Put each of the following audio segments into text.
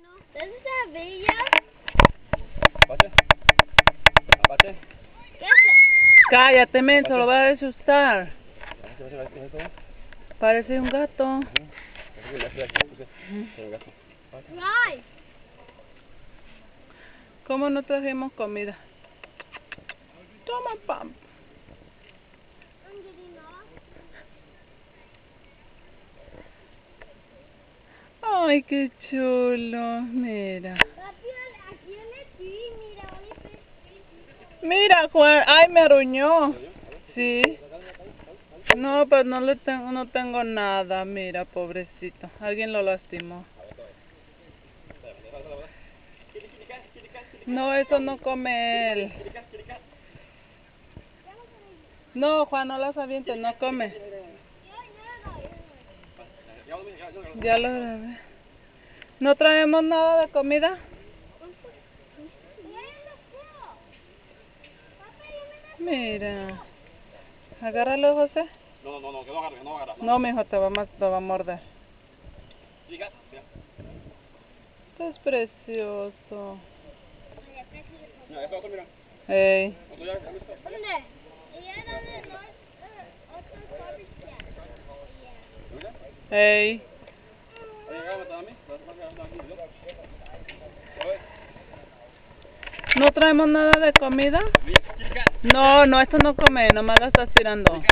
¿Ves esa bella? Aparte. Aparte. ¿Qué es? Cállate, menso, lo vas a asustar. ¿Qué es esto? Parece un gato. Right. ¿Cómo no trajimos comida? Toma, pam. I'm getting off. Ay, qué chulo. Mira. Papi, aquí le mira, oye, Mira, Juan. Ay, me arruñó. Sí. No, pues no tengo nada. Mira, pobrecito. Alguien lo lastimó. No, eso no come él. No, Juan, no las avientes, no come. Ya lo grabé. ¿No traemos nada de comida? Mira. Agárralo, José. No, que no agarra, que no agarra. No, mijo, te va a morder. Esto es precioso. Mira, esto otro, mira. Ey. Otro ya, ya listo. Ey. ¿No traemos nada de comida? No, no, esto no come, nomás la estás tirando.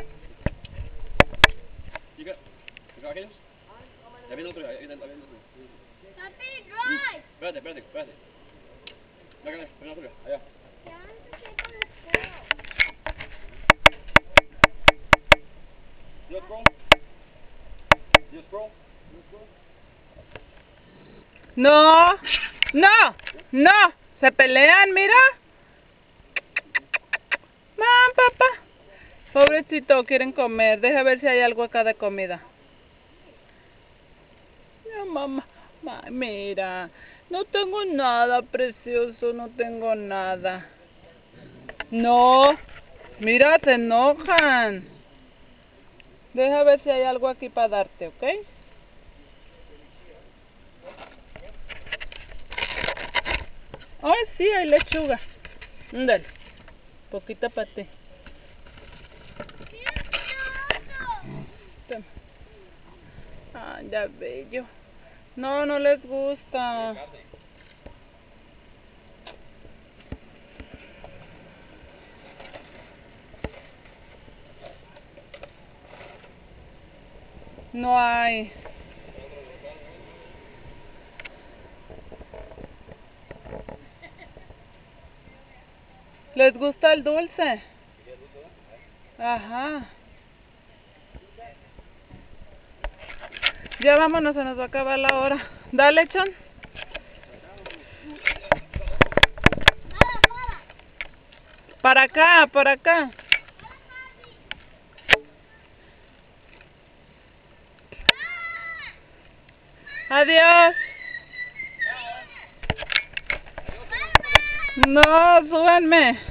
Aquellos. Ya viene otro, ya viene otro. Papi, drive. Espérate. Viene otro, allá. Just roll. No, no, se pelean, mira. Papá. Pobrecito, quieren comer. Deja ver si hay algo acá de comida. No, mamá. Mira, no tengo nada, precioso, no tengo nada. No, mira, se enojan. Deja ver si hay algo aquí para darte, ¿ok? Ay, sí, hay lechuga. Ándale, poquita para ti. Toma. Ah, ya bello. No, no les gusta. No hay. ¿Les gusta el dulce? Ajá. Ya vámonos, se nos va a acabar la hora. Dale, Chon. Para acá, por acá. Adiós. No, súbanme.